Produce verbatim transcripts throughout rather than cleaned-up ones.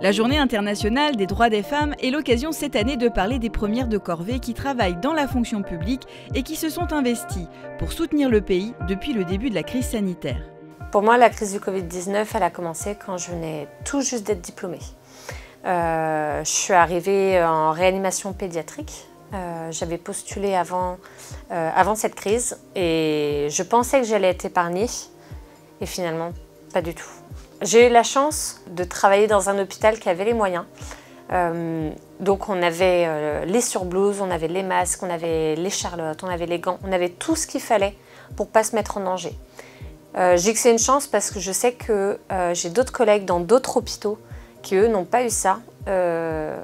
La Journée internationale des droits des femmes est l'occasion cette année de parler des premières de corvée qui travaillent dans la fonction publique et qui se sont investies pour soutenir le pays depuis le début de la crise sanitaire. Pour moi, la crise du Covid dix-neuf, elle a commencé quand je venais tout juste d'être diplômée. Euh, je suis arrivée en réanimation pédiatrique. Euh, J'avais postulé avant, euh, avant cette crise et je pensais que j'allais être épargnée et finalement, pas du tout. J'ai eu la chance de travailler dans un hôpital qui avait les moyens. Euh, donc on avait euh, les surblouses, on avait les masques, on avait les charlottes, on avait les gants, on avait tout ce qu'il fallait pour ne pas se mettre en danger. Euh, j'ai que c'est une chance parce que je sais que euh, j'ai d'autres collègues dans d'autres hôpitaux qui eux n'ont pas eu ça euh,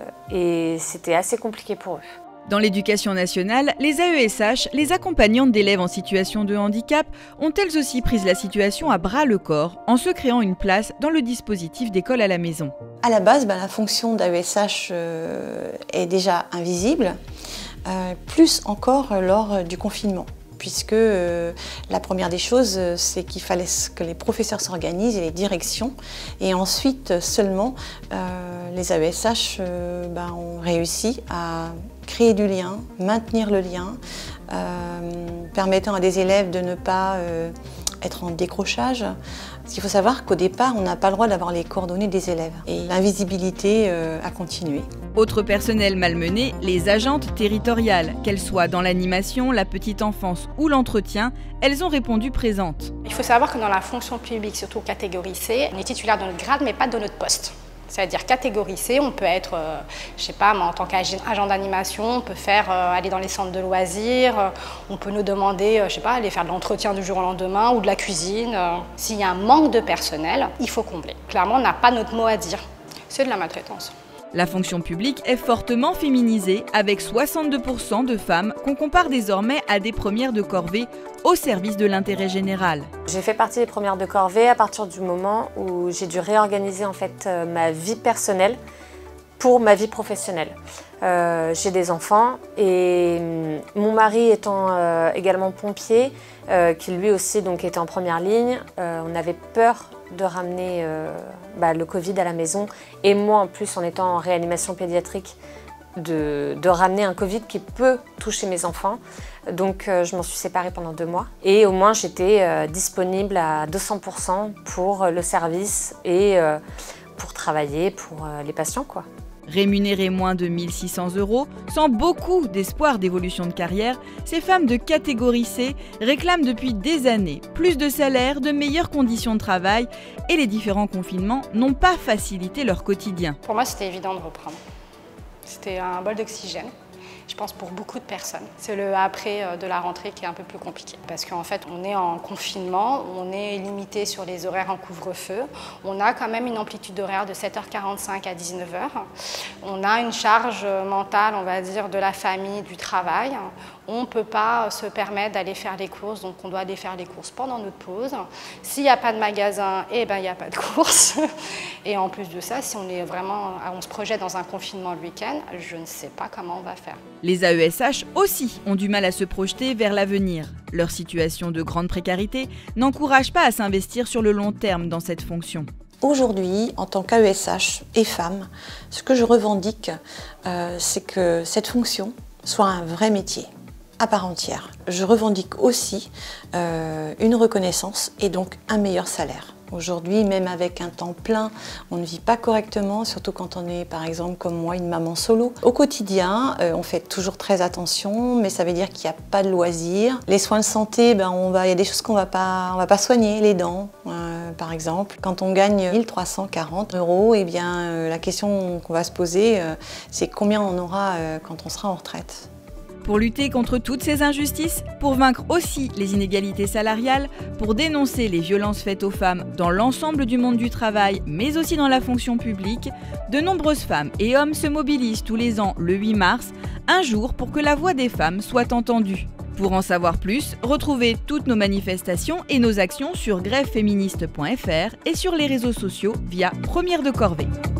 et c'était assez compliqué pour eux. Dans l'éducation nationale, les A E S H, les accompagnantes d'élèves en situation de handicap, ont elles aussi pris la situation à bras-le-corps en se créant une place dans le dispositif d'école à la maison. À la base, ben, la fonction d'A E S H euh, est déjà invisible, euh, plus encore lors du confinement. Puisque euh, la première des choses, c'est qu'il fallait que les professeurs s'organisent et les directions. Et ensuite, seulement, euh, les A E S H euh, ben, ont réussi à créer du lien, maintenir le lien, euh, permettant à des élèves de ne pas euh, être en décrochage. Parce qu'il faut savoir qu'au départ, on n'a pas le droit d'avoir les coordonnées des élèves. Et l'invisibilité euh, a continué. Autre personnel malmené, les agentes territoriales. Qu'elles soient dans l'animation, la petite enfance ou l'entretien, elles ont répondu présentes. Il faut savoir que dans la fonction publique, surtout catégorie C, on est titulaire de notre grade mais pas de notre poste. C'est-à-dire catégorie C, on peut être, euh, je sais pas, en tant qu'agent d'animation, on peut faire euh, aller dans les centres de loisirs, euh, on peut nous demander, euh, je sais pas, aller faire de l'entretien du jour au lendemain ou de la cuisine. Euh. S'il y a un manque de personnel, il faut combler. Clairement, on n'a pas notre mot à dire. C'est de la maltraitance. La fonction publique est fortement féminisée, avec soixante-deux pour cent de femmes qu'on compare désormais à des premières de corvée au service de l'intérêt général. J'ai fait partie des premières de corvée à partir du moment où j'ai dû réorganiser en fait ma vie personnelle pour ma vie professionnelle. Euh, j'ai des enfants et mon mari étant euh, également pompier, euh, qui lui aussi donc était en première ligne, euh, on avait peur de ramener euh, bah, le Covid à la maison et moi en plus en étant en réanimation pédiatrique de, de ramener un Covid qui peut toucher mes enfants. Donc euh, je m'en suis séparée pendant deux mois et au moins j'étais euh, disponible à deux cents pour cent pour le service et euh, pour travailler pour euh, les patients, quoi. Rémunérées moins de mille six cents euros, sans beaucoup d'espoir d'évolution de carrière, ces femmes de catégorie C réclament depuis des années plus de salaire, de meilleures conditions de travail et les différents confinements n'ont pas facilité leur quotidien. Pour moi, c'était évident de reprendre. C'était un bol d'oxygène. Je pense pour beaucoup de personnes. C'est le après de la rentrée qui est un peu plus compliqué. Parce qu'en fait, on est en confinement, on est limité sur les horaires en couvre-feu. On a quand même une amplitude horaire de sept heures quarante-cinq à dix-neuf heures. On a une charge mentale, on va dire, de la famille, du travail. On ne peut pas se permettre d'aller faire les courses, donc on doit aller faire les courses pendant notre pause. S'il n'y a pas de magasin, eh ben, il n'y a pas de courses. Et en plus de ça, si on, est vraiment, on se projette dans un confinement le week-end, je ne sais pas comment on va faire. Les A E S H aussi ont du mal à se projeter vers l'avenir. Leur situation de grande précarité n'encourage pas à s'investir sur le long terme dans cette fonction. Aujourd'hui, en tant qu'A E S H et femme, ce que je revendique, euh, c'est que cette fonction soit un vrai métier à part entière. Je revendique aussi euh, une reconnaissance et donc un meilleur salaire. Aujourd'hui, même avec un temps plein, on ne vit pas correctement, surtout quand on est, par exemple, comme moi, une maman solo. Au quotidien, euh, on fait toujours très attention, mais ça veut dire qu'il n'y a pas de loisirs. Les soins de santé, ben, on va, il y a des choses qu'on ne va pas, pas soigner, les dents, euh, par exemple. Quand on gagne mille trois cent quarante euros, eh bien, euh, la question qu'on va se poser, euh, c'est combien on aura euh, quand on sera en retraite. Pour lutter contre toutes ces injustices, pour vaincre aussi les inégalités salariales, pour dénoncer les violences faites aux femmes dans l'ensemble du monde du travail, mais aussi dans la fonction publique, de nombreuses femmes et hommes se mobilisent tous les ans le huit mars, un jour pour que la voix des femmes soit entendue. Pour en savoir plus, retrouvez toutes nos manifestations et nos actions sur grève féministe point F R et sur les réseaux sociaux via Première de Corvée.